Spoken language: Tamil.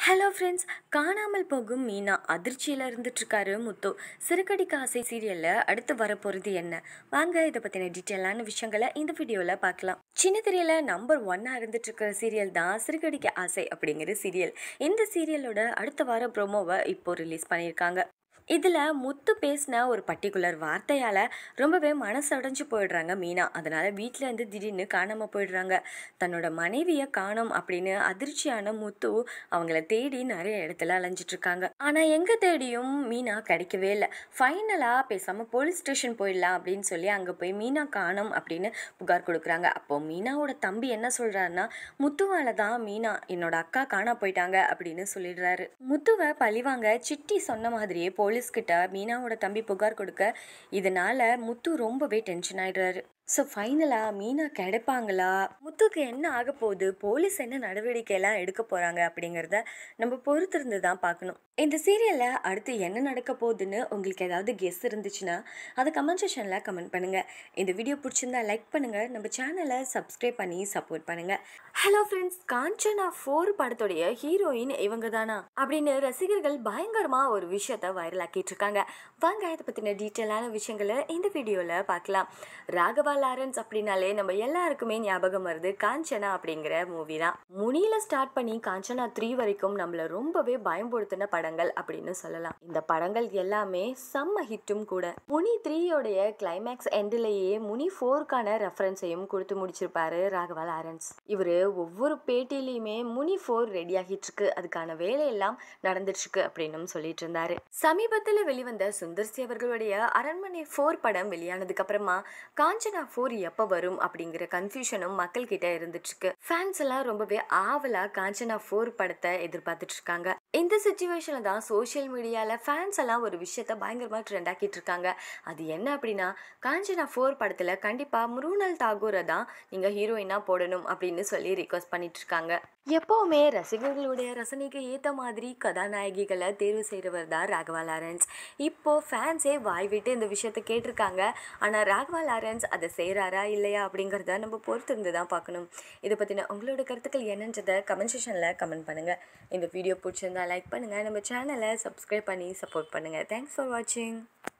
ஹலோ ஃப்ரெண்ட்ஸ், காணாமல் போகும் மீனா அதிர்ச்சியில் இருந்துட்டுருக்காரு முத்து. சிறுகடிக்க ஆசை சீரியலில் அடுத்து வரப்போகிறது என்ன? வாங்க இதை பற்றின டீட்டெயிலான விஷயங்களை இந்த வீடியோவில் பார்க்கலாம். சின்ன திரையில் நம்பர் 1 இருந்துட்டுருக்கிற சீரியல் தான் சிறுகடிக்க ஆசை அப்படிங்கிற சீரியல். இந்த சீரியலோட அடுத்த வார ப்ரோமோவை இப்போ ரிலீஸ் பண்ணியிருக்காங்க. இதில் முத்து பேசின ஒரு பர்டிகுலர் வார்த்தையால் ரொம்பவே மனசடைஞ்சு போயிடுறாங்க மீனா. அதனால் வீட்டிலேருந்து திடீர்னு காணாமல் போயிடுறாங்க. தன்னோட மனைவியை காணோம் அப்படின்னு அதிர்ச்சியான முத்து அவங்கள தேடி நிறைய இடத்துல அலைஞ்சிட்ருக்காங்க. ஆனால் எங்கே தேடியும் மீனா கிடைக்கவே இல்லை. ஃபைனலாக பேசாமல் போலீஸ் ஸ்டேஷன் போயிடலாம் அப்படின்னு சொல்லி அங்கே போய் மீனா காணோம் அப்படின்னு புகார் கொடுக்குறாங்க. அப்போது மீனாவோட தம்பி என்ன சொல்கிறாருன்னா, முத்துவால் தான் மீனா என்னோட அக்கா காணா போயிட்டாங்க அப்படின்னு சொல்லிடுறாரு. முத்துவை பழிவாங்க சிட்டி சொன்ன மாதிரியே போலீஸ்கிட்ட மீனாவோட தம்பி புகார் கொடுக்க, இதனால முத்து ரொம்பவே டென்ஷன் ஆயிடுறாரு. ஸோ ஃபைனலாக மீனா கிடைப்பாங்களா, முத்துக்கு என்ன ஆக போகுது, போலீஸ் என்ன நடவடிக்கையெல்லாம் எடுக்க போகிறாங்க அப்படிங்கிறத நம்ம பொறுத்திருந்து தான் பார்க்கணும். இந்த சீரியலில் அடுத்து என்ன நடக்க போகுதுன்னு உங்களுக்கு ஏதாவது கெஸ் இருந்துச்சுன்னா அதை கமெண்ட் செக்ஷனில் கமெண்ட் பண்ணுங்கள். இந்த வீடியோ பிடிச்சிருந்தா லைக் பண்ணுங்கள், நம்ம சேனலை சப்ஸ்கிரைப் பண்ணி சப்போர்ட் பண்ணுங்கள். ஹலோ ஃப்ரெண்ட்ஸ், காஞ்சனா 4 படத்துடைய ஹீரோயின் இவங்க தானா அப்படின்னு ரசிகர்கள் பயங்கரமாக ஒரு விஷயத்தை வைரல் ஆக்கிட்டு இருக்காங்க. வாங்க இதை பற்றின டீட்டெயிலான விஷயங்களை இந்த வீடியோவில் பார்க்கலாம். ராகவா லாரன்ஸ் அப்படின்னாலே நம்ம எல்லாருக்குமே ஞாபகம் வருது காஞ்சனா அப்படிங்கிற மூவி தான். முனியில ஸ்டார்ட் பண்ணி காஞ்சனா 3 வரைக்கும் நம்மள ரொம்பவே பயன்படுத்தின படங்கள் அப்படின்னு சொல்லலாம். இந்த படங்கள் எல்லாமே செம்ம ஹிட்டும் கூட. முனி 3யோடைய கிளைமேக்ஸ் எண்ட்லேயே முனி 4க்கான ரெஃபரன்ஸையும் கொடுத்து முடிச்சிருப்பாரு ராகவா லாரன்ஸ். இவரு ஒவ்வொரு பேட்டிலையுமே முனி 4 ரெடி ஆகிட்டு இருக்கு, அதுக்கான வேலையெல்லாம் நடந்துட்டு இருக்கு அப்படின்னு சொல்லிட்டு இருந்தாரு. சமீபத்தில் வெளிவந்த சுந்தர் சி அவர்களுடைய அரண்மனை 4 படம் வெளியானதுக்கு அப்புறமா காஞ்சனா 4 எப்போ வரும் அப்படிங்கிற கன்ஃபியூஷனும் மக்கள் கிட்ட இருந்துட்டு இருக்கு. ஃபேன்ஸ் எல்லாம் ரொம்பவே ஆவலா காஞ்சனா 4 படத்தை எதிர்பார்த்துட்டு இருக்காங்க. இந்த சிச்சுவேஷன்ல தான் சோசியல் மீடியால ஃபேன்ஸ் எல்லாம் ஒரு விஷயத்த பயங்கரமா ட்ரெண்ட் ஆக்கிட்டு இருக்காங்க. அது என்ன அப்படின்னா, காஞ்சனா 4 படத்துல கண்டிப்பா முருனல் தாகூரை தான் நீங்க ஹீரோயினா போடணும் அப்படின்னு சொல்லி ரிக்வெஸ்ட் பண்ணிட்டு இருக்காங்க. எப்பவுமே ரசிகர்களுடைய ரசனைக்கு ஏற்ற மாதிரி கதாநாயகிகளை தேர்வு செய்கிறவர் தான் ராகவா லாரன்ஸ். இப்போ ஃபேன்ஸே வாய் விட்டு இந்த விஷயத்த கேட்டிருக்காங்க. ஆனால் ராகவா லாரன்ஸ் அதை செய்கிறாரா இல்லையா அப்படிங்கிறத நம்ம பொறுத்திருந்து தான் பார்க்கணும். இதை பற்றின உங்களோட கருத்துக்கள் என்னன்றதை கமெண்ட் செக்ஷனில் கமெண்ட் பண்ணுங்கள். இந்த வீடியோ பிடிச்சிருந்தா லைக் பண்ணுங்கள், நம்ம சேனலை சப்ஸ்கிரைப் பண்ணி சப்போர்ட் பண்ணுங்கள். தேங்க்ஸ் ஃபார் வாட்சிங்.